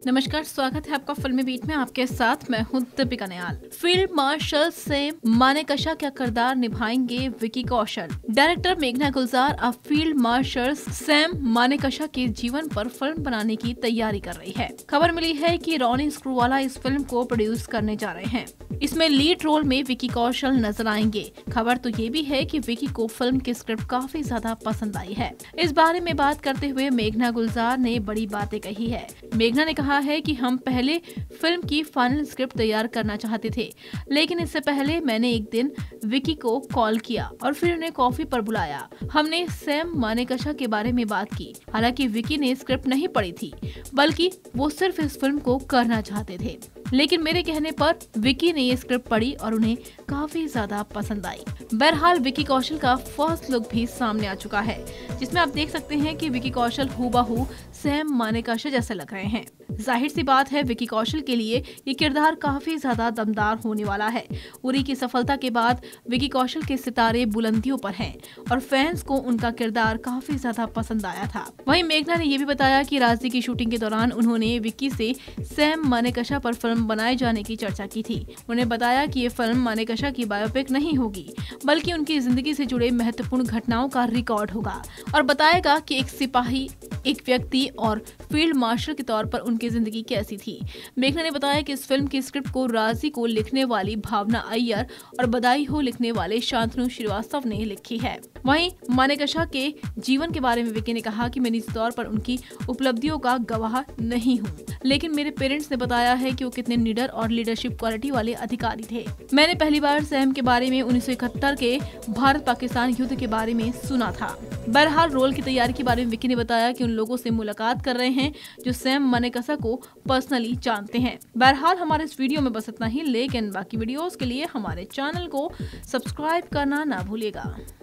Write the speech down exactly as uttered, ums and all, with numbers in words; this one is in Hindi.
नमस्कार, स्वागत है आपका फिल्मी बीट में। आपके साथ मैं हूं दीपिका निहाल। फील्ड मार्शल से मानेकशा का किरदार निभाएंगे विकी कौशल। डायरेक्टर मेघना गुलजार अब फील्ड मार्शल सैम मानेकशा के जीवन पर फिल्म बनाने की तैयारी कर रही है। खबर मिली है कि रॉनी स्क्रूवाला इस फिल्म को प्रोड्यूस करने जा रहे हैं। इसमें लीड रोल में विकी कौशल नजर आएंगे। खबर तो ये भी है कि विकी को फिल्म की स्क्रिप्ट काफी ज्यादा पसंद आई है। इस बारे में बात करते हुए मेघना गुलजार ने बड़ी बातें कही है। मेघना ने कहा है कि हम पहले फिल्म की फाइनल स्क्रिप्ट तैयार करना चाहते थे, लेकिन इससे पहले मैंने एक दिन विकी को कॉल किया और फिर उन्हें कॉफी पर बुलाया। हमने सैम मानेकशा के बारे में बात की। हालांकि विकी ने स्क्रिप्ट नहीं पढ़ी थी, बल्कि वो सिर्फ इस फिल्म को करना चाहते थे, लेकिन मेरे कहने पर विकी ने ये स्क्रिप्ट पढ़ी और उन्हें काफी ज्यादा पसंद आई। बहरहाल विकी कौशल का फर्स्ट लुक भी सामने आ चुका है, जिसमें आप देख सकते हैं कि विकी कौशल हूबहू सैम मानेकशा जैसे लग रहे हैं। जाहिर सी बात है, विकी कौशल के लिए ये किरदार काफी ज्यादा दमदार होने वाला है। उरी की सफलता के बाद विकी कौशल के सितारे बुलंदियों पर हैं और फैंस को उनका किरदार काफी ज्यादा पसंद आया था। वहीं मेघना ने यह भी बताया कि राजी की शूटिंग के दौरान उन्होंने विकी से सैम मानेकशा पर फिल्म बनाए जाने की चर्चा की थी। उन्हें बताया कि ये फिल्म मानेकशा की बायोपिक नहीं होगी, बल्कि उनकी जिंदगी से जुड़े महत्वपूर्ण घटनाओं का रिकॉर्ड होगा और बताएगा कि एक सिपाही, एक व्यक्ति और फील्ड मार्शल के तौर पर उनकी जिंदगी कैसी थी। मेघना ने बताया कि इस फिल्म की स्क्रिप्ट को राजी को लिखने वाली भावना अय्यर और बधाई हो लिखने वाले शांतनु श्रीवास्तव ने लिखी है। वहीं मानेकशा के जीवन के बारे में विकी ने कहा कि मैं निजी तौर पर उनकी उपलब्धियों का गवाह नहीं हूँ, लेकिन मेरे पेरेंट्स ने बताया है कि वो कितने निडर और लीडरशिप क्वालिटी वाले अधिकारी थे। मैंने पहली बार सैम के बारे में उन्नीस सौ इकहत्तर के भारत पाकिस्तान युद्ध के बारे में सुना था। बहरहाल रोल की तैयारी के बारे में विकी ने बताया कि उन लोगों से मुलाकात कर रहे हैं जो सैम मानेकशा को पर्सनली जानते हैं। बहरहाल हमारे इस वीडियो में बस इतना ही, लेकिन बाकी वीडियोस के लिए हमारे चैनल को सब्सक्राइब करना ना भूलिएगा।